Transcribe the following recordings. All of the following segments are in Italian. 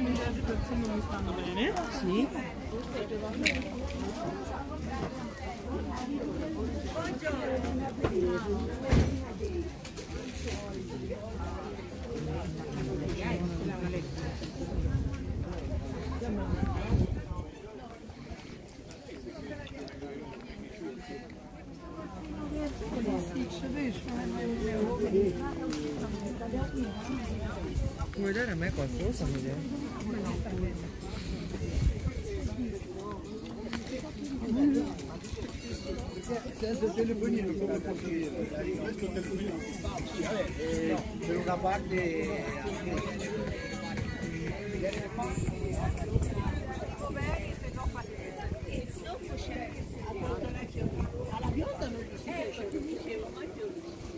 certi pezzi non mi stanno bene. Sì. Vuoi dare a me qualcosa? Senza il telefonino come posso dire? Questo telefonino per una parte alla bionda non si riesce, dicevo mai più.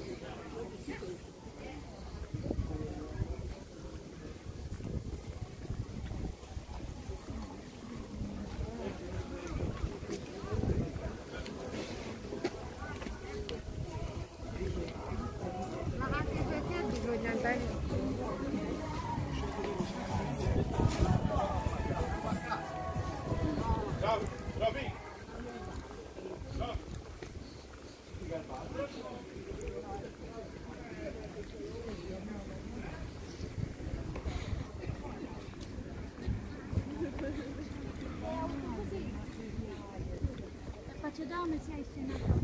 Faccio dome se hai senato.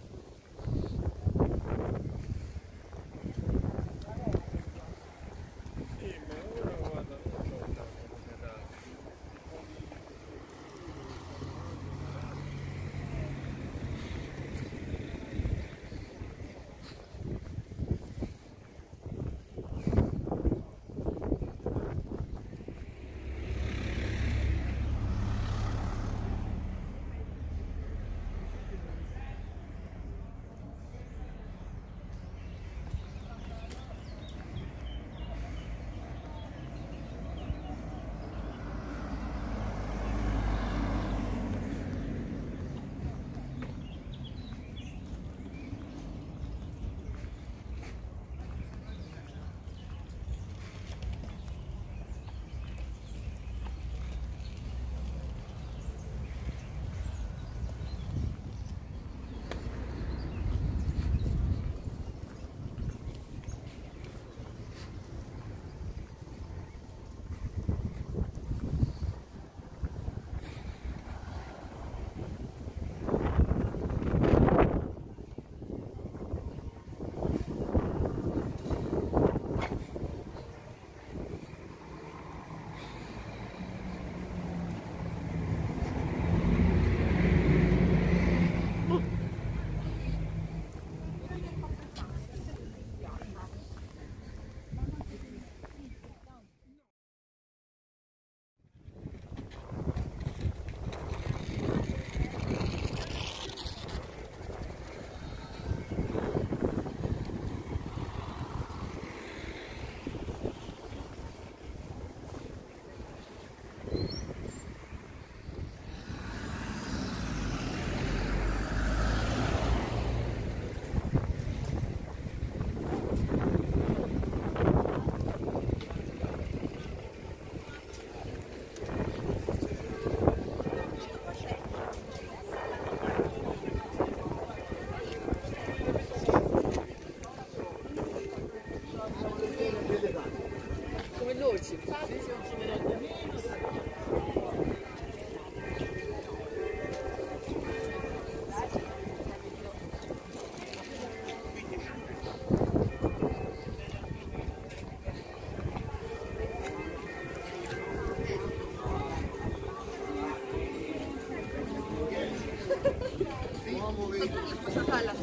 Cosa fa lassù?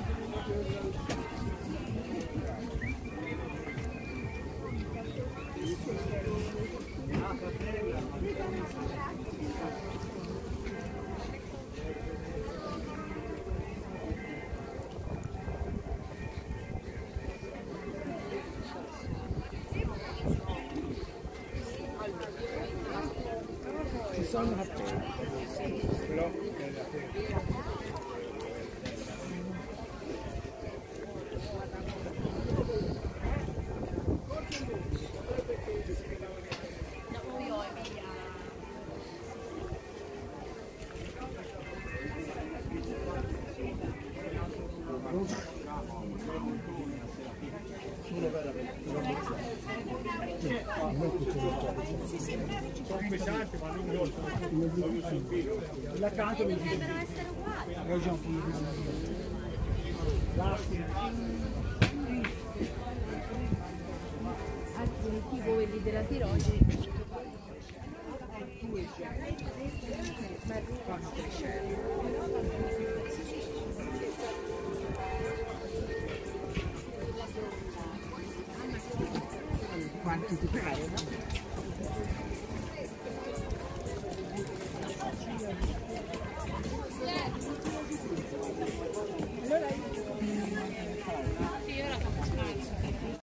Ci sono però pesante, ma non molto. La canto mi dice. Dovrebbero essere uguali. Tipo quelli della tiroide. Quanti ti pare, no?